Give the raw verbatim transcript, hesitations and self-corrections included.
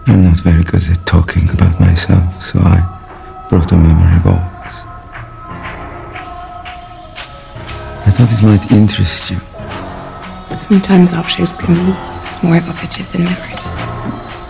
I'm not very good at talking about myself, so I brought a memory box. I thought it might interest you. Sometimes objects can be more evocative than memories.